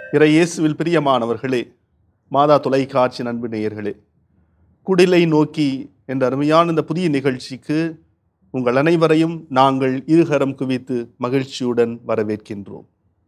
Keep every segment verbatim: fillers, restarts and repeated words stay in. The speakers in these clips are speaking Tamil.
இறை இயேசுவில் பிரியமானவர்களே, மாதா தொலைக்காட்சி அன்பு நேயர்களே, குடிலை நோக்கி என்ற அருமையான இந்த புதிய நிகழ்ச்சிக்கு உங்கள் அனைவரையும் நாங்கள் இருகரம் குவித்து மகிழ்ச்சியுடன் வரவேற்கின்றோம்.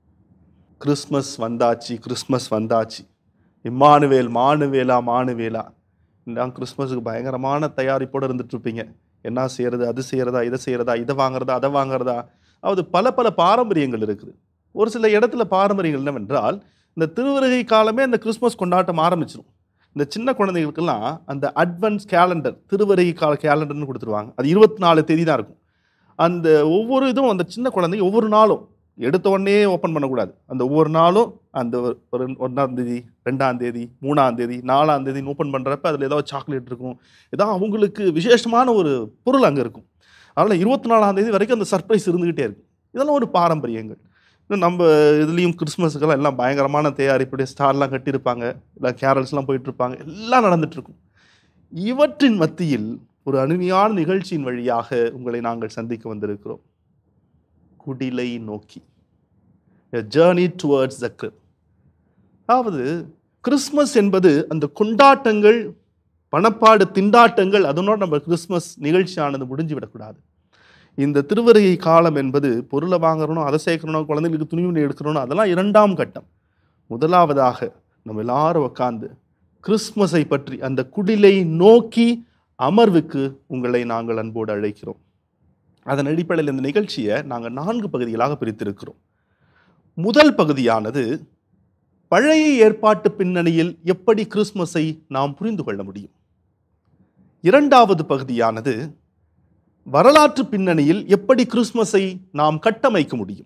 கிறிஸ்மஸ் வந்தாச்சு, கிறிஸ்மஸ் வந்தாச்சு. இம்மானுவேல் மானுவேலா மானுவேலா. நான் கிறிஸ்மஸுக்கு பயங்கரமான தயாரிப்போடு இருந்துட்டு இருப்பீங்க. என்ன செய்யறது, அது செய்யறதா, இதை செய்யறதா, இதை வாங்குறதா, அதை வாங்குறதா. அதாவது பல பல பாரம்பரியங்கள் இருக்குது. ஒரு சில இடத்துல பாரம்பரியங்கள் என்னவென்றால், இந்த திருவருகை காலமே அந்த கிறிஸ்மஸ் கொண்டாட்டம் ஆரம்பிச்சிடும். இந்த சின்ன குழந்தைகளுக்கெல்லாம் அந்த அட்வான்ஸ் கேலண்டர், திருவருகை கால கேலண்டர்னு கொடுத்துருவாங்க. அது இருபத்தி நாலு தேதி தான் இருக்கும். அந்த ஒவ்வொரு இதுவும் அந்த சின்ன குழந்தைங்க ஒவ்வொரு நாளும் எடுத்த உடனே ஓப்பன் பண்ணக்கூடாது. அந்த ஒவ்வொரு நாளும் அந்த ஒரு ஒன்றாம் தேதி, ரெண்டாம் தேதி, மூணாம் தேதி, நாலாம் தேதி ஓப்பன் பண்ணுறப்ப அதில் ஏதாவது சாக்லேட் இருக்கும், ஏதாவது அவங்களுக்கு விசேஷமான ஒரு பொருள் அங்கே இருக்கும். அதனால் இருபத்தி நாலாம் தேதி வரைக்கும் அந்த சர்ப்ரைஸ் இருந்துக்கிட்டே இருக்கும். இதெல்லாம் ஒரு பாரம்பரியங்கள். இன்னும் நம்ம இதுலேயும் கிறிஸ்மஸுக்கெல்லாம் எல்லாம் பயங்கரமான தயாரிப்புடைய ஸ்டார்லாம் கட்டியிருப்பாங்க, இல்லை கேரல்ஸ்லாம் போயிட்டுருப்பாங்க, எல்லாம் நடந்துகிட்ருக்கும். இவற்றின் மத்தியில் ஒரு அருமையான நிகழ்ச்சியின் வழியாக உங்களை நாங்கள் சந்திக்க வந்திருக்கிறோம். குடிலை நோக்கி, a journey towards the crib. அதாவது கிறிஸ்மஸ் என்பது அந்த கொண்டாட்டங்கள், பணப்பாடு திண்டாட்டங்கள், அதனோட நம்ம கிறிஸ்மஸ் நிகழ்ச்சியானது முடிஞ்சு விடக்கூடாது. இந்த திருவருகை காலம் என்பது பொருளை வாங்குறணும், அதை சேர்க்கணும், குழந்தைகளுக்கு துணிமணி எடுக்கணும், அதெல்லாம் இரண்டாம் கட்டம். முதலாவதாக நம்ம எல்லாரும் உட்காந்து கிறிஸ்மஸை பற்றி அந்த குடிலை நோக்கி அமர்வுக்கு உங்களை நாங்கள் அன்போடு அழைக்கிறோம். அதன் அடிப்படையில் இந்த நிகழ்ச்சியை நாங்கள் நான்கு பகுதிகளாக பிரித்திருக்கிறோம். முதல் பகுதியானது பழைய ஏற்பாட்டு பின்னணியில் எப்படி கிறிஸ்மஸை நாம் புரிந்து கொள்ள முடியும். இரண்டாவது பகுதியானது வரலாற்று பின்னணியில் எப்படி கிறிஸ்மஸை நாம் கட்டமைக்க முடியும்.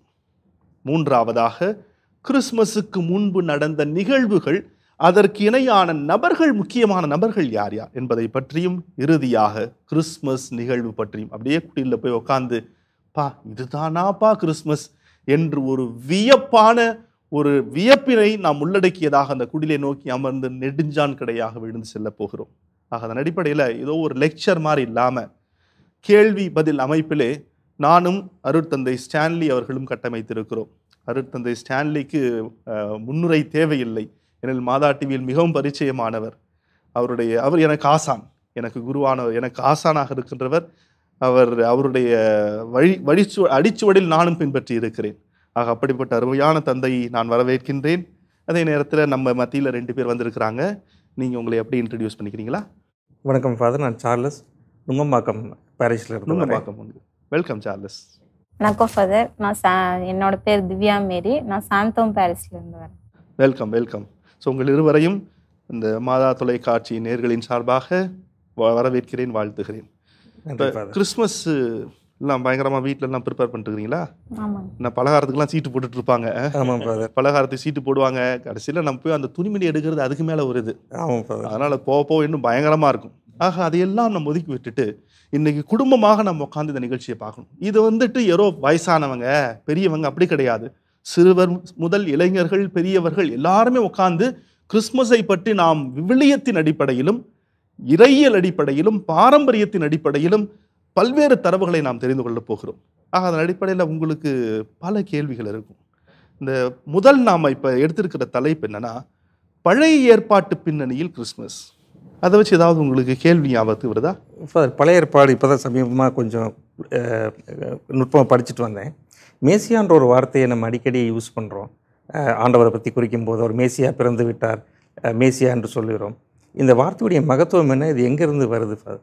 மூன்றாவதாக கிறிஸ்மஸுக்கு முன்பு நடந்த நிகழ்வுகள், அதற்கு இணையான நபர்கள், முக்கியமான நபர்கள் யார் யார் என்பதை பற்றியும், இறுதியாக கிறிஸ்மஸ் நிகழ்வு பற்றியும் அப்படியே குடியில் போய் உட்காந்து, பா இதுதானாப்பா கிறிஸ்மஸ் என்று ஒரு வியப்பான ஒரு வியப்பினை நாம் உள்ளடக்கியதாக அந்த குடிலை நோக்கி அமர்ந்து நெடுஞ்சான் கிடையாக விழுந்து செல்ல போகிறோம். ஆக அதன் அடிப்படையில் ஏதோ ஒரு லெக்சர் மாதிரி இல்லாமல் கேள்வி பதில் அமைப்பிலே நானும் அருட்தந்தை ஸ்டான்லி அவர்களும் கட்டமைத்திருக்கிறோம். அருட்தந்தை ஸ்டான்லிக்கு முன்னுரை தேவையில்லை, எனில் மாதா டிவியில் மிகவும் பரிச்சயமானவர். அவருடைய அவர் எனக்கு ஆசான், எனக்கு குருவானவர், எனக்கு ஆசானாக இருக்கின்றவர். அவர் அவருடைய வழி வழிச்சு அடிச்சுவடில் நானும் பின்பற்றி இருக்கிறேன். ஆக அப்படிப்பட்ட அருமையான தந்தையை நான் வரவேற்கின்றேன். அதே நேரத்தில் நம்ம மத்தியில் ரெண்டு பேர் வந்திருக்கிறாங்க. நீங்கள் உங்களை எப்படி இன்ட்ரடியூஸ் பண்ணிக்கிறீங்களா? வணக்கம் ஃபாதர், நான் சார்லஸ், நுங்கம்பாக்கம் பாரிஸில் இருந்து. நுங்கம்பாக்கம் உண்டு. Welcome Charles. வணக்கம் ஃபாதர், நான் சா என்னோட பேர் திவ்யா மேரி, நான் சாந்தோம் பாரிஸ்லேருந்து வரேன். Welcome welcome. ஸோ உங்கள் இருவரையும் இந்த மாதா தொலைக்காட்சி நேயர்களின் சார்பாக வரவேற்கிறேன், வாழ்த்துகிறேன். இப்போ கிறிஸ்மஸ் எல்லாம் பயங்கரமாக வீட்டிலலாம் ப்ரிப்பேர் பண்ணிட்டுருக்கிறீங்களா? ஆமாம். நான் பலகாரத்துக்குலாம் சீட்டு போட்டுட்டு இருப்பாங்க. ஆமாம் ஃபாதர். பலகாரத்துக்கு சீட்டு போடுவாங்க, கடைசியில் நம்ம போய் அந்த துணிமணி எடுக்கிறது அதுக்கு மேலே வருது. ஆமாம் ஃபாதர். அதனால் போக போக இன்னும் பயங்கரமாக இருக்கும். ஆக அதையெல்லாம் நம்ம ஒதுக்கி விட்டுட்டு இன்னைக்கு குடும்பமாக நம்ம உட்காந்து இந்த நிகழ்ச்சியை பார்க்கணும். இது வந்துட்டு யாரோ வயசானவங்க பெரியவங்க அப்படி கிடையாது. சிறுவர் முதல் இளைஞர்கள், பெரியவர்கள் எல்லாருமே உட்காந்து கிறிஸ்மஸை பற்றி நாம் விவிலியத்தின் அடிப்படையிலும், இறையியல் அடிப்படையிலும், பாரம்பரியத்தின் அடிப்படையிலும் பல்வேறு தரவுகளை நாம் தெரிந்து கொள்ளப் போகிறோம். ஆக அதன் அடிப்படையில் உங்களுக்கு பல கேள்விகள் இருக்கும். இந்த முதல் நாம் இப்போ எடுத்திருக்கிற தலைப்பு என்னன்னா, பழைய ஏற்பாட்டு பின்னணியில் கிறிஸ்மஸ். அதை வச்சு ஏதாவது உங்களுக்கு கேள்வி ஞாபகத்துக்கு வருதா? ஃபாதர், பழைய ஏற்பாடு இப்போ தான் சமீபமாக கொஞ்சம் நுட்பமாக படிச்சுட்டு வந்தேன். மேசியான்ற ஒரு வார்த்தையை நம்ம அடிக்கடி யூஸ் பண்ணுறோம். ஆண்டவரை பற்றி குறிக்கும் போது ஒரு மேசியா பிறந்து விட்டார், மேசியா என்று சொல்லுகிறோம். இந்த வார்த்தையுடைய மகத்துவம் என்ன, இது எங்கேருந்து வருது ஃபாதர்?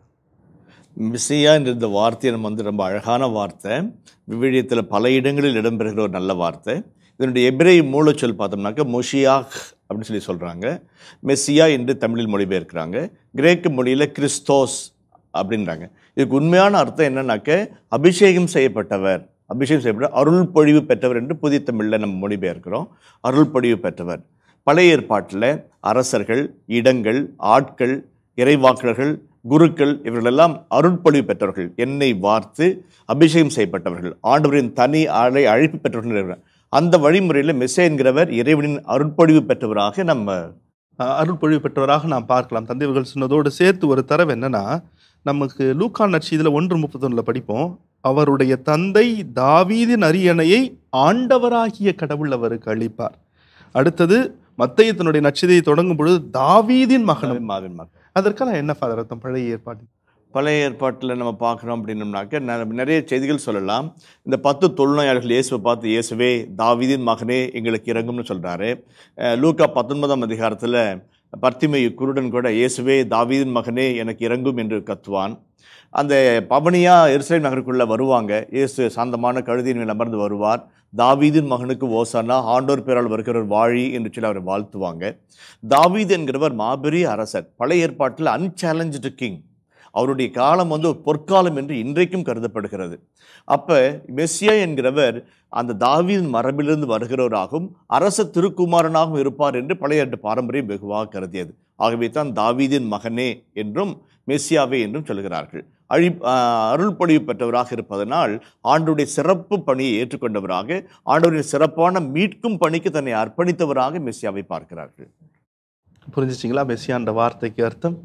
மெசியா என்ற இந்த வார்த்தை நம்ம வந்து ரொம்ப அழகான வார்த்தை, விவிலியத்தில் பல இடங்களில் இடம்பெறுகிற ஒரு நல்ல வார்த்தை. இதனுடைய எபிரேய மூலச்சொல் பார்த்தோம்னாக்க மொஷியாக் அப்படின்னு சொல்லி சொல்கிறாங்க. மெஸ்ஸியா என்று தமிழில் மொழிபெயர்க்கிறாங்க. கிரேக்க மொழியில் கிறிஸ்தோஸ் அப்படின்றாங்க. இதுக்கு உண்மையான அர்த்தம் என்னன்னாக்க அபிஷேகம் செய்யப்பட்டவர், அபிஷேகம் செய்யப்பட்ட அருள் பொழிவு பெற்றவர் என்று புதிய தமிழில் நம்ம மொழிபெயர்க்கிறோம். அருள் பொழிவு பெற்றவர். பழைய ஏற்பாட்டில் அரசர்கள், இடங்கள், ஆட்கள், இறைவாக்கர்கள், குருக்கள் இவர்களெல்லாம் அருட்பொழிவு பெற்றவர்கள், எண்ணெய் வார்த்து அபிஷேகம் செய்யப்பட்டவர்கள், ஆண்டவரின் தனி ஆளை அழைப்பு பெற்றவர்கள். அந்த வழிமுறையில் மெஸ்ஸியா என்கிறவர் இறைவனின் அருட்பொழிவு பெற்றவராக நம்ம அருட்பொழிவு பெற்றவராக நாம் பார்க்கலாம். தந்தைவர்கள் சொன்னதோடு சேர்த்து ஒரு தரவு என்னன்னா, நமக்கு லூக்கா நற்செய்தியில் ஒன்று முப்பத்தொன்னில் படிப்போம், அவருடைய தந்தை தாவீதின் அரியணையை ஆண்டவராகிய கடவுள் அவருக்கு அளிப்பார். அடுத்தது மத்தேயு தன்னுடைய நற்செய்தியை தொடங்கும் பொழுது தாவீதின் மகனும். மாவின் மகன். அதற்கான என்ன ஃபாதர் அர்த்தம் பழைய ஏற்பாடு? பழைய ஏற்பாட்டில் நம்ம பார்க்குறோம் அப்படின்னோம்னாக்க நிறைய செய்திகள் சொல்லலாம். இந்த பத்து தொழுநோயாளர்கள் இயேசுவை பார்த்து, இயேசுவே தாவீதின் மகனே எங்களுக்கு இறங்கும்னு சொல்கிறாரு. லூக்கா பத்தொன்பதாம் அதிகாரத்தில் பர்த்திமேயு குருடன் கூட இயேசுவே தாவீதின் மகனே எனக்கு இறங்கும் என்று கத்துவான். அந்த பவனியாக எருசலேம் நகருக்குள்ளே வருவாங்க. இயேசு சாந்தமான கழுதியின் மேல் அமர்ந்து வருவார். தாவீதின் மகனுக்கு ஓசானா, ஆண்டோர் பேரால் வருகிறவர் வாழி என்று சொல்லி அவரை வாழ்த்துவாங்க. தாவீது என்கிறவர் மாபெரிய அரசர். பழைய ஏற்பாட்டில் அன்சேலஞ்சு கிங். அவருடைய காலம் வந்து ஒரு பொற்காலம் என்று இன்றைக்கும் கருதப்படுகிறது. அப்போ மெஸ்ஸியா என்கிறவர் அந்த தாவீதின் மரபிலிருந்து வருகிறவராகவும் அரச திருக்குமாரனாகவும் இருப்பார் என்று பழைய பாரம்பரியம் வெகுவாக கருதியது. ஆகவே தான் தாவீதின் மகனே என்றும் மெஸ்ஸியாவே என்றும் சொல்கிறார்கள். அழி அருள்பொழிவு பெற்றவராக இருப்பதனால் ஆண்டவருடைய சிறப்பு பணியை ஏற்றுக்கொண்டவராக, ஆண்டவருடைய சிறப்பான மீட்கும் பணிக்கு தன்னை அர்ப்பணித்தவராக மெஸ்ஸியாவை பார்க்கிறார்கள். புரிஞ்சிச்சிங்களா மெஸ்ஸியான்ற வார்த்தைக்கு அர்த்தம்?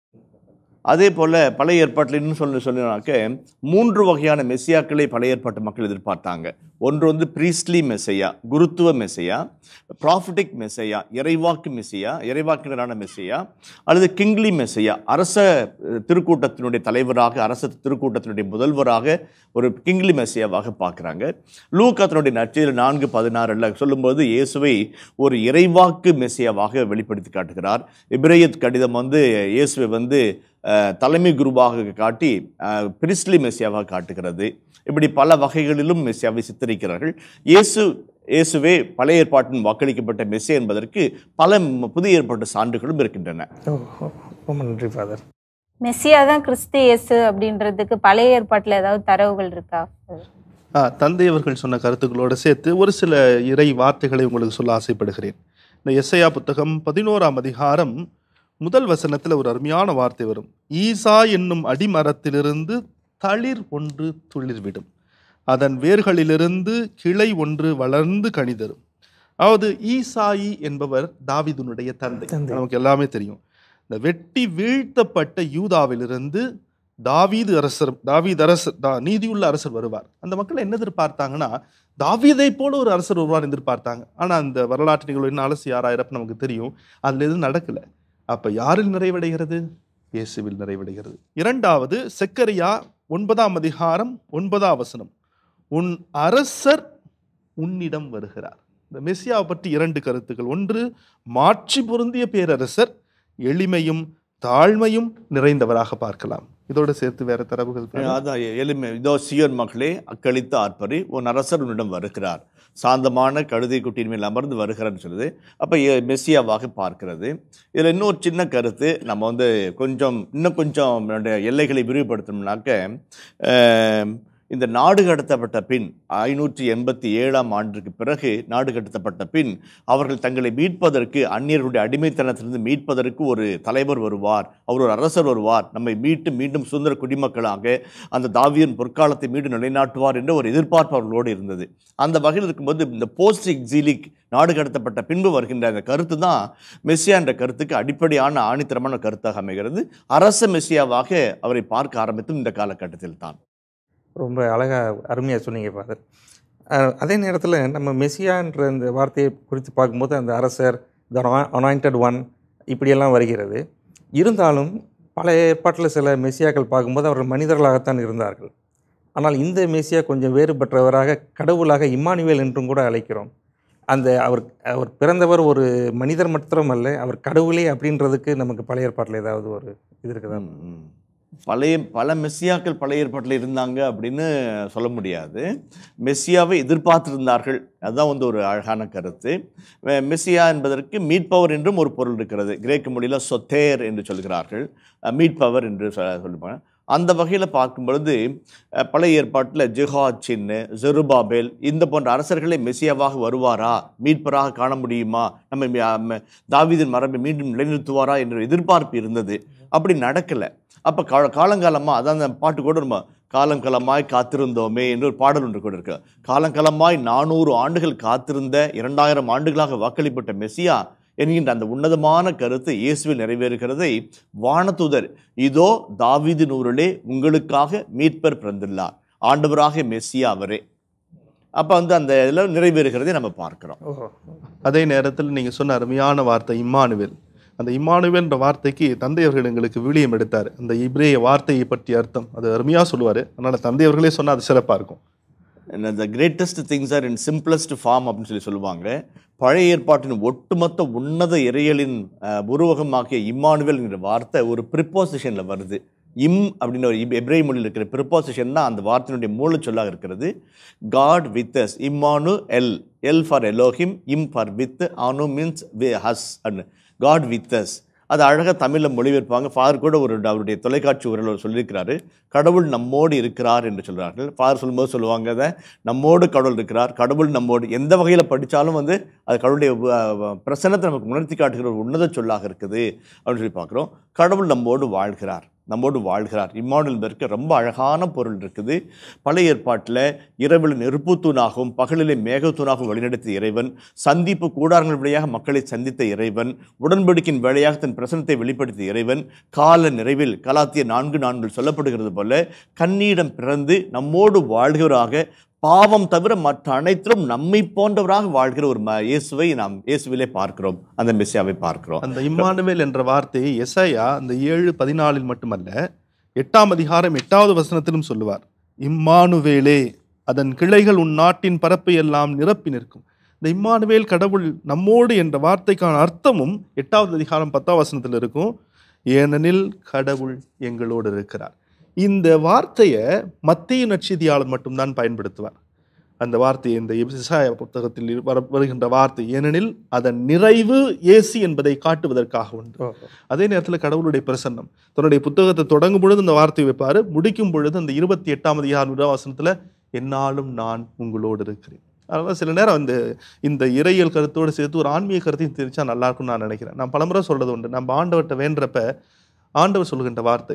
அதே போல் பழைய ஏற்பாட்டில் இன்னும் சொல்லி சொல்லினாக்க மூன்று வகையான மெஸ்ஸியாக்களை பழைய ஏற்பாட்டு மக்கள் எதிர்பார்த்தாங்க. ஒன்று வந்து ப்ரீஸ்ட்லி மெஸ்ஸையா, குருத்துவ மெஸ்ஸையா, ப்ராஃபிட்டிக் மெஸ்ஸையா, இறைவாக்கு மெஸ்ஸையா, இறைவாக்கினரான மெஸ்ஸையா, அல்லது கிங்லி மெஸ்ஸையா, அரச திருக்கூட்டத்தினுடைய தலைவராக, அரச திருக்கூட்டத்தினுடைய முதல்வராக ஒரு கிங்லி மெஸ்ஸையாவாக பார்க்குறாங்க. லூக்கா தன்னுடைய நற்செய்தியில் நான்கு பதினாறுல சொல்லும்போது இயேசுவை ஒரு இறைவாக்கு மெஸ்ஸையாவாக வெளிப்படுத்தி காட்டுகிறார். எபிரேயத் கடிதம் வந்து இயேசுவை வந்து தலைமை குருவாக காட்டி பிரிஸ்லி மெஸ்ஸியாவாக காட்டுகிறது. இப்படி பல வகைகளிலும் மெஸ்ஸியாவை சித்தரிக்கிறார்கள். இயேசு இயேசுவே பழைய ஏற்பாட்டின் வாக்களிக்கப்பட்ட மெஸ்ஸியா என்பதற்கு பல புதிய ஏற்பாட்டு சான்றுகளும் இருக்கின்றன. ரொம்ப நன்றி ஃபாதர். மெஸ்ஸியா தான் கிறிஸ்து இயேசு அப்படின்றதுக்கு பழைய ஏற்பாட்டில் ஏதாவது தரவுகள் இருக்கா? ஆ தந்தை அவர்கள் சொன்ன கருத்துக்களோடு சேர்த்து ஒரு சில இறை வார்த்தைகளை உங்களுக்கு சொல்ல ஆசைப்படுகிறேன். இந்த எஸ்ஐயா புத்தகம் பதினோராம் அதிகாரம் முதல் வசனத்தில் ஒரு அருமையான வார்த்தை வரும். ஈசா என்னும் அடிமரத்திலிருந்து தளிர் ஒன்று துளிர்விடும், அதன் வேர்களிலிருந்து கிளை ஒன்று வளர்ந்து கனி தரும். அதாவது ஈசாயி என்பவர் தாவீதுனுடைய தந்தை. நமக்கு எல்லாமே தெரியும். இந்த வெட்டி வீழ்த்தப்பட்ட யூதாவிலிருந்து தாவீது அரசர் தாவீது அரசர் தா நீதியுள்ள அரசர் வருவார். அந்த மக்கள் என்ன எதிர்பார்த்தாங்கன்னா, தாவீதை போல ஒரு அரசர் வருவார் எதிர்பார்த்தாங்க. ஆனால் அந்த வரலாற்று நிகழ்வு என்ன அலசி ஆறாயிரப்பு நமக்கு தெரியும். அதில் எதுவும் நடக்கலை. அப்போ யாரில் நிறைவடைகிறது? இயேசுவில் நிறைவடைகிறது. இரண்டாவது செக்கரியா ஒன்பதாம் அதிகாரம் ஒன்பதாம் வசனம், உன் அரசர் உன்னிடம் வருகிறார். இந்த மெஸ்ஸியாவை பற்றி இரண்டு கருத்துக்கள். ஒன்று, மாட்சி பொருந்திய பேரரசர், எளிமையும் தாழ்மையும் நிறைந்தவராக பார்க்கலாம். இதோடு சேர்த்து வேற தரவுகள் அதான் எளிமை. இதோ சியோன் மக்களே அக்களித்து ஆர்ப்பரி, உன் அரசர் உன்னிடம் வருகிறார், சாந்தமான கழுதை குட்டியின் மேல் அமர்ந்து வருகிறான்னு சொல்லுது. அப்போ மெஸ்ஸியாவாக பார்க்கிறது. இதில் இன்னொரு சின்ன கருத்து, நம்ம வந்து கொஞ்சம் இன்னும் கொஞ்சம் எல்லைகளை விரிவுபடுத்தணும்னாக்க, இந்த நாடு கடத்தப்பட்ட பின் ஐநூற்றி எண்பத்தி ஏழாம் ஆண்டுக்கு பிறகு நாடு கடத்தப்பட்ட பின் அவர்கள் தங்களை மீட்பதற்கு, அந்நியர்களுடைய அடிமைத்தனத்திலிருந்து மீட்பதற்கு ஒரு தலைவர் வருவார், அவர் ஒரு அரசர் வருவார், நம்மை மீட்டு மீண்டும் சுதந்திர குடிமக்களாக அந்த தாவீதின் பொற்காலத்தை மீண்டும் நிலைநாட்டுவார் என்ற ஒரு எதிர்பார்ப்பு அவர்களோடு இருந்தது. அந்த வகையில் இருக்கும்போது இந்த போஸ்ட் எக்ஸிலிக் நாடு கடத்தப்பட்ட பின்பு வருகின்ற அந்த கருத்து தான் மெஸ்ஸியா என்ற கருத்துக்கு அடிப்படையான ஆணித்தரமான கருத்தாக அமைகிறது. அரச மெஸ்ஸியாவாக அவரை பார்க்க ஆரம்பித்தும் இந்த காலகட்டத்தில் தான். ரொம்ப அழகாக அருமையாக சொன்னீங்க ஃபாதர். அதே நேரத்தில் நம்ம மெஸ்ஸியான்ற அந்த வார்த்தையை குறித்து பார்க்கும்போது அந்த அரசர், த அனாயிண்டட் ஒன் இப்படியெல்லாம் வருகிறது. இருந்தாலும் பல ஏற்பாட்டில் சில மெஸ்ஸியாக்கள் பார்க்கும்போது அவர்கள் மனிதர்களாகத்தான் இருந்தார்கள். ஆனால் இந்த மெஸ்ஸியா கொஞ்சம் வேறுபட்டவராக, கடவுளாக இம்மானுவேல் என்றும் கூட அழைக்கிறோம். அந்த அவர் அவர் பிறந்தவர் ஒரு மனிதர் மாத்திரம் அல்ல, அவர் கடவுளே அப்படின்றதுக்கு நமக்கு பழைய ஏற்பாட்டில் ஏதாவது ஒரு இது இருக்குதா? பழைய பல மெஸ்ஸியாக்கள் பழைய ஏற்பாட்டில் இருந்தாங்க அப்படின்னு சொல்ல முடியாது. மெஸ்ஸியாவை எதிர்பார்த்திருந்தார்கள், அதுதான் வந்து ஒரு அழகான கருத்து. மெஸ்ஸியா என்பதற்கு மீட்பவர் என்றும் ஒரு பொருள் இருக்கிறது. கிரேக்க மொழியில் சொத்தேர் என்று சொல்கிறார்கள், மீட்பவர் என்று சொல்லிப்பாங்க. அந்த வகையில் பார்க்கும் பொழுது பழைய ஏற்பாட்டில் ஜெஹாச்சின், ஜெருபாபேல் இந்த போன்ற அரசர்களை மெஸ்ஸியாவாக வருவாரா, மீட்பராக காண முடியுமா, நம்ம தாவீதின் மரபை மீண்டும் நிலைநிறுத்துவாரா என்ற எதிர்பார்ப்பு இருந்தது. அப்படி நடக்கலை. அப்போ கா காலங்காலமாக அதான் அந்த பாட்டு கூட நம்ம காலங்காலமாய் காத்திருந்தோமே என்று ஒரு பாடல் ஒன்று கூட இருக்கு. காலங்காலமாய் நானூறு ஆண்டுகள் காத்திருந்த, இரண்டாயிரம் ஆண்டுகளாக வாக்களிப்பட்ட மெஸ்ஸியா என்கின்ற அந்த உன்னதமான கருத்து இயேசுவில் நிறைவேறுகிறதை வானதூதர், இதோ தாவீதின் ஊரிலே உங்களுக்காக மீட்பர் பிறந்துள்ளார், ஆண்டவராக மெஸ்ஸியா அவரே, அப்போ வந்து அந்த இதில் நிறைவேறுகிறதை நம்ம பார்க்குறோம். அதே நேரத்தில் நீங்கள் சொன்ன அருமையான வார்த்தை இம்மானுவேல். அந்த இம்மானுவேல் என்ற வார்த்தைக்கு தந்தை அவர்கள் எங்களுக்கு விளியம் எடுத்தார். அந்த இப்ரேய வார்த்தையை பற்றி அர்த்தம் அது அருமையாக சொல்லுவார். அதனால் தந்தை அவர்களே சொன்னால் அது சிறப்பாக இருக்கும். The greatest things are in simplest form அப்படின்னு சொல்லி சொல்லுவாங்க. பழைய ஏற்பாட்டின் ஒட்டுமொத்த உன்னத இறையலின் உருவகமாகிய இம்மானுவேல் என்கிற வார்த்தை ஒரு ப்ரிப்போசிஷனில் வருது. இம் அப்படின்னு ஒரு எப்ரேய மொழியில் இருக்கிற ப்ரிப்போசிஷன் தான் அந்த வார்த்தையினுடைய மூல சொல்லாக இருக்கிறது. God with us, Immanu El, El for Elohim, Im for with, Anu means us and God with us. அது அழகாக தமிழில் மொழிபெயர்ப்பாங்க. ஃபாதர் கூட ஒரு அவருடைய தொலைக்காட்சி உரையில் அவர் சொல்லியிருக்கிறாரு, கடவுள் நம்மோடு இருக்கிறார் என்று சொல்கிறார்கள். ஃபாதர் சொல்லும்போது சொல்லுவாங்க, அதை நம்மோடு கடவுள் இருக்கிறார், கடவுள் நம்மோடு. எந்த வகையில் படித்தாலும் வந்து அது கடவுளுடைய பிரசன்னத்தை நமக்கு உணர்த்தி காட்டுகிற ஒரு உன்னத சொல்லாக இருக்குது அப்படின்னு சொல்லி பார்க்குறோம். கடவுள் நம்மோடு வாழ்கிறார், நம்மோடு வாழ்கிறார். இம்மானுவேல் பேருக்கு ரொம்ப அழகான பொருள் இருக்குது. பழைய ஏற்பாட்டில் இரவில் நெருப்புத்தூணாகவும் பகலிலே மேகத்தூணாகவும் வழிநடத்திய இறைவன், சந்திப்பு கூடாரங்கள் வழியாக மக்களை சந்தித்த இறைவன், உடன்படிக்கையின் வேளையாக தன் பிரசனத்தை வெளிப்படுத்திய இறைவன், கால நிறைவில் கலாத்திய நான்கு நான்கில் சொல்லப்படுகிறது போல கன்னியிடம் பிறந்து நம்மோடு வாழ்கிறவராக, பாவம் தவிர மற்ற அனைத்திலும் நம்மை போன்றவராக வாழ்கிற ஒரு இயேசுவை நாம் இயேசுவிலே பார்க்கிறோம், அந்த மெசியாவை பார்க்கிறோம். அந்த இம்மானுவேல் என்ற வார்த்தையை எசாயா அந்த ஏழு பதினாலில் மட்டுமல்ல எட்டாம் அதிகாரம் எட்டாவது வசனத்திலும் சொல்லுவார். இம்மானுவேலே, அதன் கிளைகள் உன் நாட்டின் பரப்பை எல்லாம் நிரப்பி நிற்கும். இந்த இம்மானுவேல் கடவுள் நம்மோடு என்ற வார்த்தைக்கான அர்த்தமும் எட்டாவது அதிகாரம் பத்தாம் வசனத்தில் இருக்கும். ஏனெனில் கடவுள் எங்களோடு இருக்கிறார். இந்த வார்த்தையை மத்தேயு நற்செய்தியாளர் மட்டும்தான் பயன்படுத்துவார். அந்த வார்த்தையை இந்த எசாயா புத்தகத்தில் வர வருகின்ற வார்த்தை, ஏனெனில் அதன் நிறைவு இயேசு என்பதை காட்டுவதற்காக உண்டு. அதே நேரத்தில் கடவுளுடைய பிரசன்னம் தன்னுடைய புத்தகத்தை தொடங்கும் பொழுது இந்த வார்த்தையை வைப்பார், முடிக்கும் பொழுது அந்த இருபத்தி எட்டாம் அதிகார வசனத்தில் என்னாலும் நான் உங்களோடு இருக்கிறேன். அதனால் சில நேரம் இந்த இந்த இறையியல் கருத்தோடு சேர்த்து ஒரு ஆன்மீக கருத்தையும் தெரிஞ்சா நல்லா இருக்கும்னு நான் நினைக்கிறேன். நான் பலமுறை சொல்றது உண்டு, நம்ம ஆண்டவர்கிட்ட வேண்டப்ப ஆண்டவர் சொல்கின்ற வார்த்தை,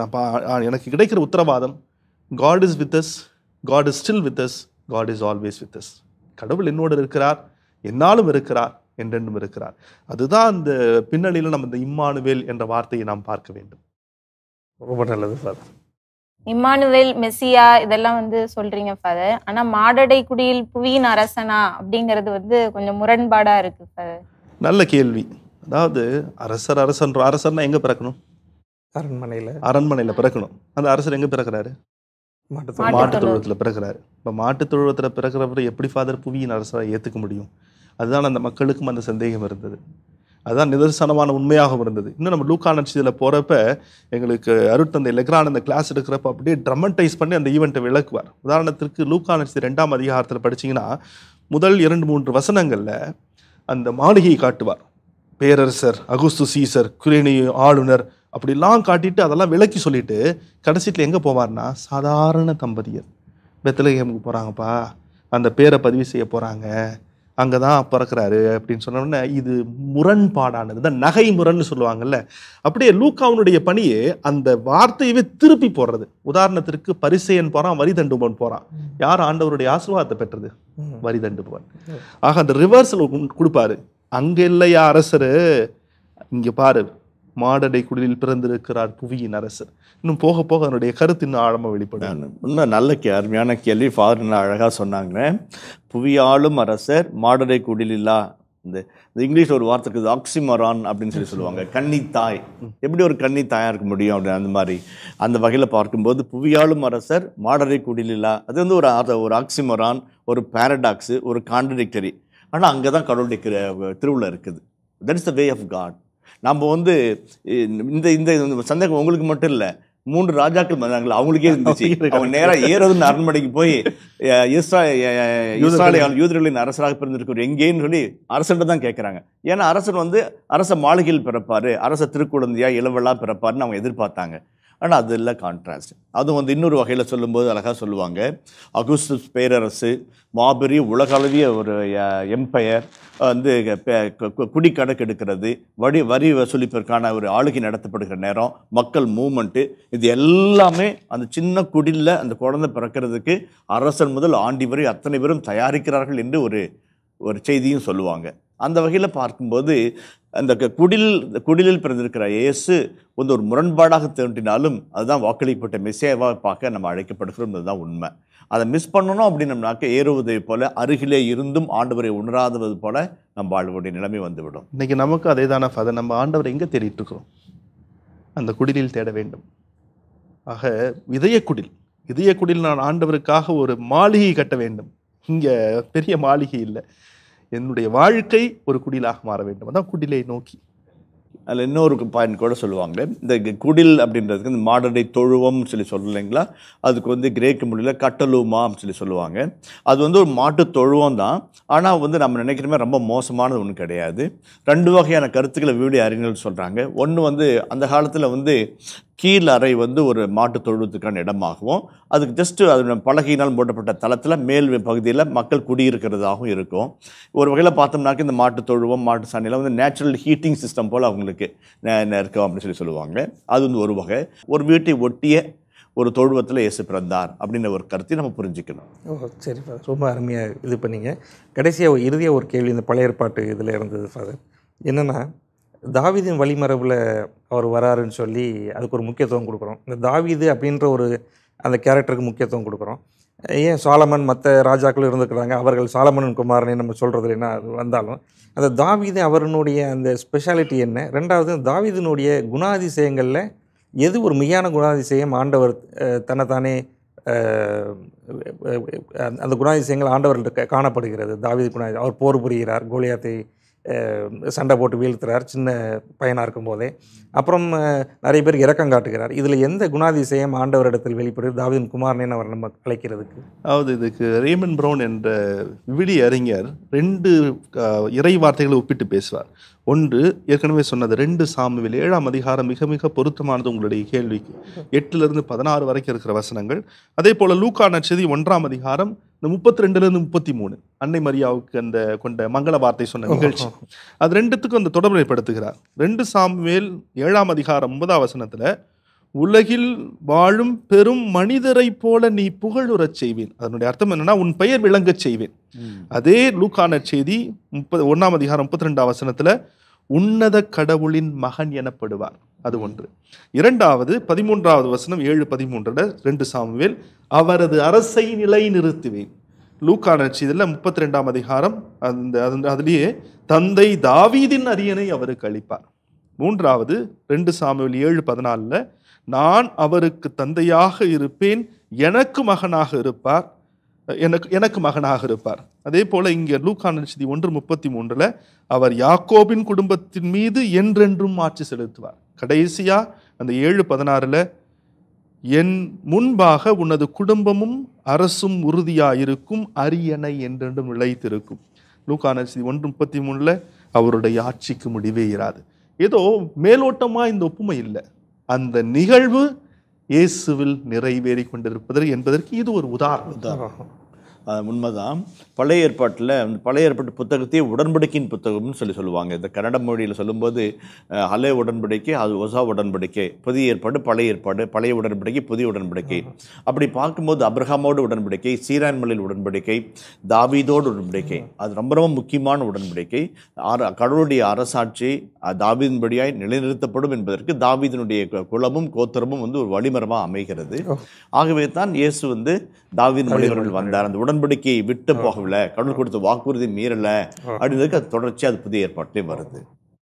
எனக்கு கிடைக்கிற உத்தரவாதம், God is with us, God is still with us, God is always with us. கடவுள் என்னோடு இருக்கிறார், என்னாலும் இருக்கிறார், என்றென்றும் இருக்கிறார். அதுதான் அந்த பின்னணியில் நம்ம இந்த இம்மானுவேல் என்ற வார்த்தையை நாம் பார்க்க வேண்டும். ரொம்ப நல்லது ஃபாதர். இம்மானுவேல், மெசியா இதெல்லாம் வந்து சொல்றீங்க ஃபாதர். ஆனா மாடடை குடியில் புவியின் அரசனா அப்படிங்கிறது வந்து கொஞ்சம் முரண்பாடா இருக்கு ஃபாதர். நல்ல கேள்வி. அதாவது அரசர் அரசன் அரசர்னா எங்க பிறக்கணும்? அரண்மனையில் அரண்மனையில் பிறக்கணும். அந்த அரசர் எங்கே பிறக்கிறாரு? மாட்டு மாட்டு தொழுவத்தில் பிறக்கிறாரு. இப்போ மாட்டு தொழுவத்தில் பிறக்கிறவரை எப்படி ஃபாதர் புவியின் அரசராக ஏற்றுக்க முடியும்? அதுதான் அந்த மக்களுக்கும் அந்த சந்தேகம் இருந்தது. அதுதான் நிதர்சனமான உண்மையாகவும் இருந்தது. இன்னும் நம்ம லூக்கா நற்செய்தியில் போகிறப்ப எங்களுக்கு அருட்தந்தை லெக்ரான் அந்த கிளாஸ் எடுக்கிறப்ப அப்படியே ட்ரமண்டைஸ் பண்ணி அந்த ஈவெண்ட்டை விளக்குவார். உதாரணத்திற்கு லூக்கா நற்செய்தி ரெண்டாம் அதிகாரத்தில் படிச்சிங்கன்னா முதல் இரண்டு மூன்று வசனங்களில் அந்த மாளிகையை காட்டுவார். பேரரசர், அகுஸ்து சீசர், குரேனிய ஆளுநர் அப்படிலாம் காட்டிட்டு அதெல்லாம் விளக்கி சொல்லிட்டு கடைசியில் எங்கே போவார்னா சாதாரண தம்பதியர் பெத்லகேமுக்கு போகிறாங்கப்பா, அந்த பேரை பதிவு செய்ய போகிறாங்க, அங்கே தான் பிறக்கிறாரு அப்படின்னு சொன்னோடனே இது முரண்பாடானது தான், நகை முரண்னு சொல்லுவாங்கல்ல. அப்படியே லூக்காவுனுடைய பணியே அந்த வார்த்தையவே திருப்பி போடுறது. உதாரணத்திற்கு பரிசேயன் போகிறான், வரி தண்டுபவன் போகிறான். யார் ஆண்டவருடைய ஆசீர்வாதத்தை பெற்றது? வரி தண்டுபவன். ஆக அந்த ரிவர்சல் கொடுப்பாரு. அங்கே இல்லையா அரசரு, இங்கே பாரு மாடடை குடிலில் பிறந்திருக்கிறார் புவியின் அரசர். இன்னும் போக போக அதனுடைய கருத்து இன்னும் ஆழமாக வெளிப்படும். இன்னும் நல்ல கே அருமையான கேள்வி ஃபாதர் நல்லா அழகாக சொன்னாங்க. புவியாளும் அரசர் மாடடை குடிலில்லா, இந்த இங்கிலீஷ் ஒரு வார்த்தை இருக்குது ஆக்சிமரான் அப்படின்னு சொல்லி சொல்லுவாங்க, கன்னித்தாய். எப்படி ஒரு கன்னித்தாயாக இருக்க முடியும் அப்படின்னு அந்த மாதிரி அந்த வகையில் பார்க்கும்போது புவியாளும் அரசர் மாடடை குடிலில்லா, அது வந்து ஒரு ஒரு ஆக்சிமரான், ஒரு பேரடாக்ஸு, ஒரு கான்ட்ரடிக்டரி. ஆனால் அங்கே தான் கடவுளுடைய திருவிழா இருக்குது. That is the way of God. நம்ம வந்து இந்த இந்த சந்தேகம் உங்களுக்கு மட்டும் இல்லை, மூன்று ராஜாக்கள் வந்தாங்களா அவங்களுக்கே இருந்துச்சு. அவங்க நேராக ஏறதுன்னு அரண்மனைக்கு போய் இஸ்ரா இஸ்ராயல் யூதர்களின் அரசராக பிறந்திருக்கிற எங்கேன்னு சொல்லி அரசன்ட்டு தான் கேட்குறாங்க. ஏன்னா அரசன் வந்து அரச மாளிகையில் பிறப்பார், அரச திருக்குழந்தையா இளவெல்லாம் பிறப்பாருன்னு அவங்க எதிர்பார்த்தாங்க. ஆனால் அது இல்லை கான்ட்ராஸ்ட். அதுவும் வந்து இன்னொரு வகையில் சொல்லும்போது அழகாக சொல்லுவாங்க, அகுஸ்துஸ் பேரரசு மாபெரிய உலகளவிய ஒரு எம்பையர் வந்து குடி கணக்கெடுக்கிறது, வரி வரி வசூலிப்பதற்கான ஒரு ஆளுகை நடத்தப்படுகிற நேரம், மக்கள் மூமெண்ட்டு, இது எல்லாமே அந்த சின்ன குடியில் அந்த குழந்தை பிறக்கிறதுக்கு அரசன் முதல் ஆண்டி வரை அத்தனை பேரும் தயாரிக்கிறார்கள் என்று ஒரு ஒரு செய்தியும் சொல்லுவாங்க. அந்த வகையில் பார்க்கும்போது அந்த குடில் குடிலில் பிறந்திருக்கிற இயேசு வந்து ஒரு முரண்பாடாக தோன்றினாலும் அதுதான் வாக்களிக்கப்பட்ட மெசியாவாக பார்க்க நம்ம அழைக்கப்படுகிறோம். அதுதான் உண்மை. அதை மிஸ் பண்ணணும் அப்படின்னம்னாக்க ஏறுவதை போல அருகிலே இருந்தும் ஆண்டவரை உணராதது போல நம்ம வாழ்வுடைய நிலைமை வந்துவிடும். இன்னைக்கு நமக்கு அதே தானே அதை நம்ம ஆண்டவரை எங்கே தேடிட்டு இருக்கிறோம்? அந்த குடிலில் தேட வேண்டும். ஆக இதய குடில் இதய குடில் நான் ஆண்டவருக்காக ஒரு மாளிகை கட்ட வேண்டும். இங்கே பெரிய மாளிகை இல்லை, என்னுடைய வாழ்க்கை ஒரு குடிலாக மாற வேண்டும். அதான் குடிலை நோக்கி. அதில் இன்னொரு பாயிண்ட் கூட சொல்லுவாங்க. இந்த குடில் அப்படின்றதுக்கு இந்த மாடடை தொழுவம்னு சொல்லி சொல்லலைங்களா, அதுக்கு வந்து கிரேக்க மொழியில் கட்டலுமான்னு சொல்லி சொல்லுவாங்க. அது வந்து ஒரு மாட்டு தொழுவம் தான். ஆனால் வந்து நம்ம நினைக்கிறமே ரொம்ப மோசமானது ஒன்றும் கிடையாது. ரெண்டு வகையான கருத்துக்களை விவிலிய அறிஞர்கள் சொல்கிறாங்க. ஒன்று வந்து அந்த காலத்தில் வந்து கீழ் அறை வந்து ஒரு மாட்டு தொழுவத்துக்கான இடமாகவும், அதுக்கு ஜஸ்ட்டு அது பலகையினால் போட்டப்பட்ட தளத்தில் மேல் பகுதியில் மக்கள் குடியிருக்கிறதாகவும் இருக்கும். ஒரு வகையில் பார்த்தோம்னாக்க இந்த மாட்டு தொழுவம் மாட்டு சாணியில் வந்து நேச்சுரல் ஹீட்டிங் சிஸ்டம் போல் அவங்களுக்கு இருக்கும் அப்படின்னு சொல்லி சொல்லுவாங்க. அது வந்து ஒரு வகை. ஒரு வீட்டை ஒட்டிய ஒரு தொழுவத்தில் இயேசு பிறந்தார் அப்படின்ற ஒரு கருத்தை நம்ம புரிஞ்சுக்கணும். ஓ சரி ஃபாதர், ரொம்ப அருமையாக இது பண்ணீங்க. கடைசியாக இறுதியாக ஒரு கேள்வி இந்த பழைய ஏற்பாட்டு இதில் இருந்தது ஃபாதர். என்னென்னா, தாவீதின் வழிமரபில் அவர் வராருன்னு சொல்லி அதுக்கு ஒரு முக்கியத்துவம் கொடுக்குறோம். இந்த தாவீது அப்படின்ற ஒரு அந்த கேரக்டருக்கு முக்கியத்துவம் கொடுக்குறோம். ஏன் சாலமன் மற்ற ராஜாக்களும் இருந்துக்கிறாங்க, அவர்கள் சாலமனின் குமாரனை நம்ம சொல்கிறது என்ன வந்தாலும் அந்த தாவீது அவருடைய அந்த ஸ்பெஷாலிட்டி என்ன? ரெண்டாவது தாவீதினுடைய குணாதிசயங்களில் எது ஒரு மிகையான குணாதிசயம் ஆண்டவர் தன்னைத்தானே அந்த குணாதிசயங்கள் ஆண்டவர்கிட்ட காணப்படுகிறது? தாவீது குணாதி அவர் போர் புரிகிறார், கோலியாத்தை சண்டை போட்டு வீழ்த்துறார் சின்ன பையனாக இருக்கும் போதே. அப்புறம் நிறைய பேருக்கு இரக்கம் காட்டுகிறார். இதில் எந்த குணாதிசயம் ஆண்டவரிடத்தில் வெளிப்படுது தாவீதின் குமாரனேன்னு அவர் நம்ம அழைக்கிறதுக்கு? அதாவது இதுக்கு ரேமன் ப்ரௌன் என்ற விவிலிய அறிஞர் ரெண்டு இறை வார்த்தைகளை ஒப்பிட்டு பேசுவார். ஒன்று ஏற்கனவே சொன்னது ரெண்டு சாமுவேல் ஏழாம் அதிகாரம் மிக மிக பொருத்தமானது உங்களுடைய கேள்விக்கு. எட்டுலேருந்து பதினாறு வரைக்கும் இருக்கிற வசனங்கள். அதே போல் லூக்கா நற்செய்தி ஒன்றாம் அதிகாரம் இந்த முப்பத்தி ரெண்டுலேருந்து முப்பத்தி மூணு அன்னை மரியாவுக்கு அந்த கொண்ட மங்கள வார்த்தை சொன்ன நிகழ்ச்சி, அது ரெண்டுத்துக்கும் அந்த தொடர்புப்படுத்துகிறார். ரெண்டு சாமுவேல் ஏழாம் அதிகாரம் ஒன்பதாம் வசனத்தில் உலகில் வாழும் பெரும் மனிதரை போல நீ புகழுறச் செய்வேன். அதனுடைய அர்த்தம் என்னன்னா உன் பெயர் விளங்கச் செய்வேன். அதே லூக்கா நற்செய்தி முப்பது ஒன்னாம் அதிகாரம் முப்பத்தி ரெண்டாம் வசனத்துல உன்னத கடவுளின் மகன் எனப்படுவார். அது ஒன்று. இரண்டாவது பதிமூன்றாவது வசனம் ஏழு பதிமூன்றுல ரெண்டு சாமுவேல் அவரது அரசை நிலை நிறுத்துவேன். லூக்கா நற்செய்தியில் முப்பத்தி ரெண்டாம் அதிகாரம் அந்த அதுலேயே தந்தை தாவீதின் அரியணை அவருக்கு அளிப்பார். மூன்றாவது ரெண்டு சாமுவேல் ஏழு பதினாலில் நான் அவருக்கு தந்தையாக இருப்பேன், எனக்கு மகனாக இருப்பார் எனக்கு எனக்கு மகனாக இருப்பார். அதே போல இங்கே லூக்கா நற்செய்தி ஒன்று முப்பத்தி மூன்றுல அவர் யாக்கோபின் குடும்பத்தின் மீது என்றென்றும் ஆட்சி செலுத்துவார். கடைசியா அந்த ஏழு பதினாறுல என் முன்பாக உனது குடும்பமும் அரசும் உறுதியாயிருக்கும், அரியணை என்றென்றும் நிலைத்திருக்கும். லூக்கா நற்செய்தி ஒன்று முப்பத்தி மூணுல அவருடைய ஆட்சிக்கு முடிவே இராது. ஏதோ மேலோட்டமா இந்த ஒப்புமை இல்லை, அந்த நிகழ்வு இயேசுவில் நிறைவேறி கொண்டிருப்பது என்பதற்கு இது ஒரு உதாரணம். உதாரணம் உண்மைதான். பழைய ஏற்பாட்டில் பழைய ஏற்பாட்டு புத்தகத்தையே உடன்படிக்கையின் புத்தகம்னு சொல்லி சொல்லுவாங்க. இந்த கன்னட மொழியில் சொல்லும்போது ஹலே உடன்படிக்கை, அது ஒசா உடன்படிக்கை, புதிய ஏற்பாடு பழைய ஏற்பாடு, பழைய உடன்படிக்கை புதிய உடன்படிக்கை. அப்படி பார்க்கும்போது அப்ரஹாமோடு உடன்படிக்கை, சீரான்மலையில் உடன்படிக்கை, தாவீதோடு உடன்படிக்கை, அது ரொம்ப ரொம்ப முக்கியமான உடன்படிக்கை. கடவுளுடைய அரசாட்சி தாவீதின்படியாய் நிலைநிறுத்தப்படும் என்பதற்கு தாவீதினுடைய குலமும் கோத்திரமும் வந்து ஒரு வழிமரமாக அமைகிறது. ஆகவே தான் இயேசு வந்து தாவீதின் வழிமரபில் வந்தார். அந்த உடன்படிக்கையை விட்டு போகவில்லை, கடவுள் கொடுத்த வாக்குறுதி மீறல அப்படின்றதுக்கு அது தொடர்ச்சி அது புதிய ஏற்பாட்டிலே வருது.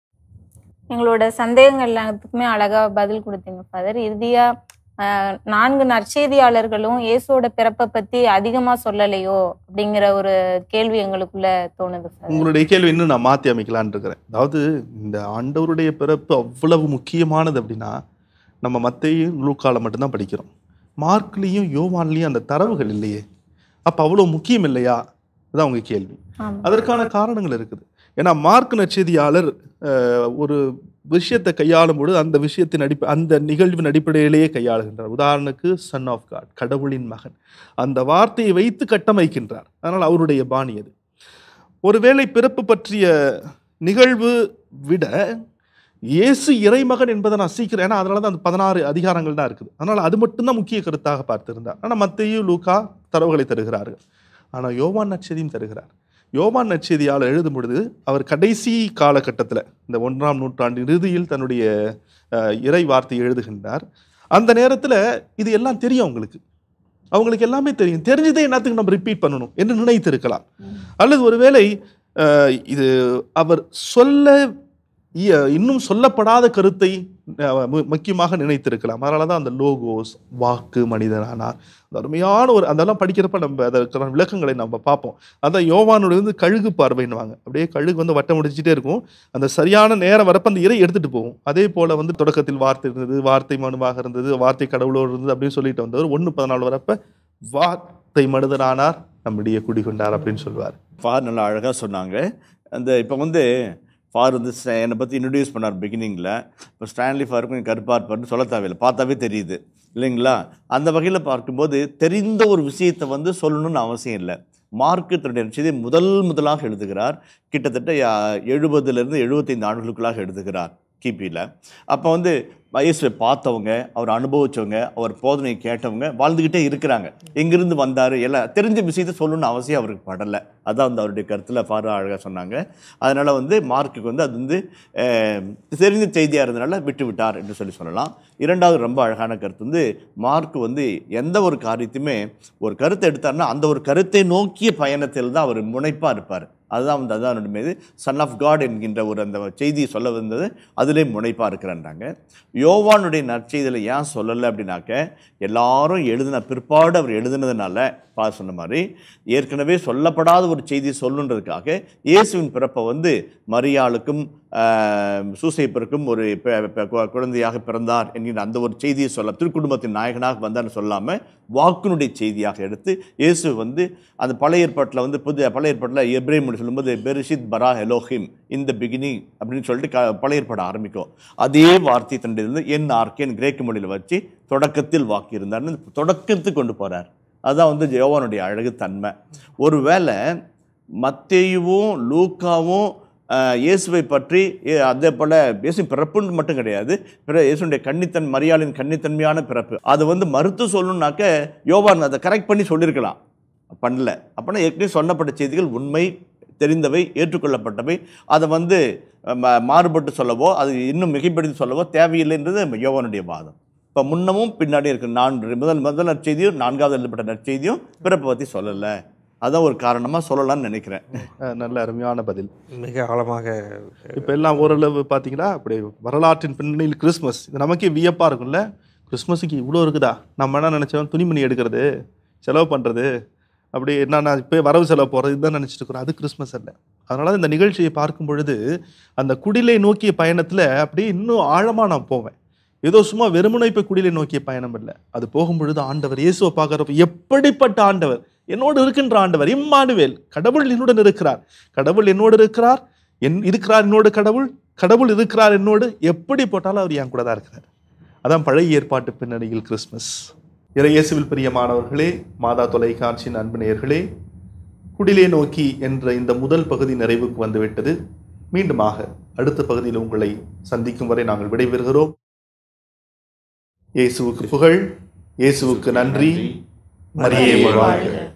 எங்களோட சந்தேகங்கள் எல்லாத்துக்குமே அழகா பதில் கொடுத்தீங்க ஃபாதர். இறுதியா நான்கு நற்செய்தியாளர்களும் இயேசுவோட பிறப்பை பத்தி அதிகமா சொல்லலையோ அப்படிங்கிற ஒரு கேள்வி எங்களுக்குள்ள தோணுது. உங்களுடைய கேள்வி இன்னும் நான் மாற்றி அமைக்கலான் இருக்கிறேன். அதாவது இந்த ஆண்டவருடைய பிறப்பு அவ்வளவு முக்கியமானது அப்படின்னா நம்ம மத்தேயும் லூக்கால மட்டும்தான் படிக்கிறோம். மார்க்லேயும் யோவான்லேயும் அந்த தரவுகள் இல்லையே, அப்போ அவ்வளோ முக்கியம் இல்லையா? அதுதான் அவங்க கேள்வி. அதற்கான காரணங்கள் இருக்குது. ஏன்னா மார்க் நற்செய்தியாளர் ஒரு விஷயத்தை கையாளும் பொழுது அந்த விஷயத்தின் அடிப்படை அந்த நிகழ்வின் அடிப்படையிலேயே கையாளுகின்றார். உதாரணத்துக்கு சன் ஆஃப் காட், கடவுளின் மகன், அந்த வார்த்தையை வைத்து கட்டமைக்கின்றார். அதனால் அவருடைய பாணி அது. ஒருவேளை பிறப்பு பற்றிய நிகழ்வு விட இயேசு இறைமகன் என்பதை நான் சீக்கிரம், ஏன்னா அதனால தான் அந்த பதினாறு அதிகாரங்கள் தான் இருக்குது, அதனால் அது மட்டும்தான் முக்கிய கருத்தாக பார்த்திருந்தார். ஆனால் மத்தேயு லூக்கா தரவுகளை தருகிறார்கள், ஆனால் யோவான் நற்செய்தியும் தருகிறார். யோவான் நற்செய்தியாளர் எழுதும் பொழுது அவர் கடைசி காலகட்டத்தில் இந்த ஒன்றாம் நூற்றாண்டு இறுதியில் தன்னுடைய இறை வார்த்தை எழுதுகின்றார். அந்த நேரத்தில் இது எல்லாம் தெரியும் அவங்களுக்கு அவங்களுக்கு எல்லாமே தெரியும். தெரிஞ்சதே என்னத்துக்கு நம்ம ரிப்பீட் பண்ணணும் என்று நினைத்து இருக்கலாம். அல்லது ஒருவேளை இது அவர் சொல்ல இன்னும் சொல்லப்படாத கருத்தை முக்கியமாக நினைத்திருக்கலாம். அதனால தான் அந்த லோகோஸ், வாக்கு மனிதனானார், அருமையான ஒரு அதெல்லாம் படிக்கிறப்ப நம்ம அதற்கான விளக்கங்களை நம்ம பார்ப்போம். அதான் யோவானுடைய வந்து கழுகு பார்வைன்னுவாங்க. அப்படியே கழுகு வந்து வட்டம் முடிச்சுட்டே இருக்கும். அந்த சரியான நேரம் வரப்ப அந்த இறை எடுத்துட்டு போகும். அதே போல வந்து தொடக்கத்தில் வார்த்தை இருந்தது, வார்த்தை மனுவாக இருந்தது, வார்த்தை கடவுளோடு இருந்தது அப்படின்னு சொல்லிட்டு வந்தவர் ஒன்று பதினாலு வரப்ப வார்த்தை மனிதனானார், நம்முடைய குடிகொண்டார் அப்படின்னு சொல்லுவார். ஃபார் நல்லா அழகாக சொன்னாங்க. அந்த இப்போ வந்து ஃபார் வந்து என்னை பற்றி இன்ட்ரடியூஸ் பண்ணார் பிகினிங்கில். இப்போ ஸ்டான்லி ஃபாருக்கும் கருப்பாக இருப்பார்னு சொல்ல தேவையில்லை, பார்த்தாவே தெரியுது இல்லைங்களா? அந்த வகையில் பார்க்கும்போது தெரிந்த ஒரு விஷயத்தை வந்து சொல்லணும்னு அவசியம் இல்லை. மார்க்கு தன்னுடைய செய்தியை முதல் முதலாக எழுதுகிறார். கிட்டத்தட்ட எழுபதுலேருந்து எழுபத்தைந்து ஆண்டுகளுக்குள்ளாக எழுதுகிறார் கிபியில். அப்போ வந்து இயேசுவை பார்த்தவங்க, அவர் அனுபவித்தவங்க, அவர் போதனையை கேட்டவங்க வாழ்ந்துக்கிட்டே இருக்கிறாங்க. எங்கிருந்து வந்தார் எல்லாம் தெரிஞ்ச விஷயத்தை சொல்லணும்னு அவசியம் அவருக்கு படலை. அதான் வந்து அவருடைய கருத்தில் பாரு அழகாக சொன்னாங்க. அதனால் வந்து மார்க்குக்கு வந்து அது வந்து தெரிஞ்ச செய்தியாக இருந்தனால விட்டு விட்டார் என்று சொல்லி சொல்லலாம். இரண்டாவது ரொம்ப அழகான கருத்து வந்து மார்க்கு வந்து எந்த ஒரு காரியத்தையுமே ஒரு கருத்தை எடுத்தார்னா அந்த ஒரு கருத்தை நோக்கிய பயணத்தில் தான் அவர் முனைப்பாக இருப்பார். அதுதான் வந்து அதுதான் என்னுடைய மீது சன் ஆஃப் காட் என்கின்ற ஒரு அந்த செய்தியை சொல்ல வந்தது அதிலே முனைப்பாக இருக்கிறாங்க. யோவானுடைய நற்செய்தியில் ஏன் சொல்லலை அப்படின்னாக்க எல்லாரும் எழுதின பிற்பாடு அவர் எழுதினதுனால பா சொன்ன மாதிரி ஏற்கனவே சொல்லப்படாத ஒரு செய்தியை சொல்லுன்றதுக்காக இயேசுவின் பிறப்பை வந்து மரியாளுக்கும் சூசைப்பருக்கும் ஒரு குழந்தையாக பிறந்தார் என்கிற அந்த ஒரு செய்தியை சொல்ல திருக்குடும்பத்தின் நாயகனாக வந்தார்னு சொல்லாமல் வாக்குனுடைய செய்தியாக எடுத்து இயேசு வந்து அந்த பழைய ஏற்பாட்டில் வந்து புது பழைய ஏற்பாட்டில் எப்ரேம் மொழி சொல்லும்போது பெரிஷித் பரா எலோஹிம் இந்த பிகினிங் அப்படின்னு சொல்லிட்டு க பழைய ஏற்பாடு ஆரம்பிக்கும். அதே வார்த்தை தன்னுடைய இருந்து என் ஆர்கேன் கிரேக்க மொழியில் வச்சு தொடக்கத்தில் வாக்கு இருந்தார்னு தொடக்கத்துக்கு கொண்டு போகிறார். அதுதான் வந்து யோவானுடைய அழகு தன்மை. ஒருவேளை மத்தேயுவும் லூக்காவும் இயேசுவை பற்றி அதே போல் இயேசு பிறப்புன்னு மட்டும் கிடையாது, பிற இயேசுடைய கன்னித்தன் மரியாளின் கன்னித்தன்மையான பிறப்பு அதை வந்து மறுத்து சொல்லணுன்னாக்க யோவான் அதை கரெக்ட் பண்ணி சொல்லியிருக்கலாம், பண்ணல. அப்படின்னா ஏற்கனவே சொல்லப்பட்ட செய்திகள் உண்மை, தெரிந்தவை, ஏற்றுக்கொள்ளப்பட்டவை. அதை வந்து மாறுபட்டு சொல்லவோ அது இன்னும் மிகைப்படுத்தி சொல்லவோ தேவையில்லைன்றது யோவானுடைய வாதம். இப்போ முன்னமும் பின்னாடி இருக்கு. நான்கு முதல் முதல் நற்செய்தியும் நான்காவது எழுதப்பட்ட நற்செய்தியும் பிறப்பை பற்றி சொல்லலை. அதான் ஒரு காரணமாக சொல்லலாம்னு நினைக்கிறேன். நல்ல அருமையான பதில், மிக ஆழமாக. இப்போ எல்லாம் ஓரளவு பார்த்தீங்கன்னா அப்படி வரலாற்றின் பின்னணியில் கிறிஸ்மஸ் இது நமக்கே வியப்பாக இருக்கும்ல. கிறிஸ்மஸுக்கு இவ்வளோ இருக்குதா? நம்ம என்ன நினச்சோம், துணிமணி எடுக்கிறது, செலவு பண்ணுறது, அப்படி என்னன்னா இப்போ வரவு செலவு போகிறது இதுதான் நினச்சிட்டு இருக்கிறோம். அது கிறிஸ்மஸ் அல்ல. அதனால இந்த நிகழ்ச்சியை பார்க்கும் பொழுது அந்த குடிலை நோக்கிய பயணத்தில் அப்படியே இன்னும் ஆழமாக நான் போவேன். ஏதோ சும்மா வெறுமனை இப்போ குடிலை நோக்கிய பயணம் இல்லை. அது போகும்பொழுது ஆண்டவர் இயேசுவை பார்க்குறப்ப எப்படிப்பட்ட ஆண்டவர், என்னோடு இருக்கின்ற ஆண்டவர், இம்மானுவேல், கடவுள் என்னுடன் இருக்கிறார், கடவுள் என்னோடு இருக்கிறார், என் இருக்கிறார் என்னோடு கடவுள், கடவுள் இருக்கிறார் என்னோடு, எப்படி போட்டாலும் அவர் என் கூட தான் இருக்கிறார். அதான் பழைய ஏற்பாட்டு பின்னணியில் கிறிஸ்மஸ். இறை இயேசுவில் பிரியமானவர்களே, மாதா தொலைக்காட்சியின் அன்பு நேயர்களே, குடிலை நோக்கி என்ற இந்த முதல் பகுதி நிறைவுக்கு வந்துவிட்டது. மீண்டுமாக அடுத்த பகுதியில் உங்களை சந்திக்கும் வரை நாங்கள் விடைபெறுகிறோம். இயேசுவுக்கு புகழ், இயேசுவுக்கு நன்றி, மரியே வாழ்க.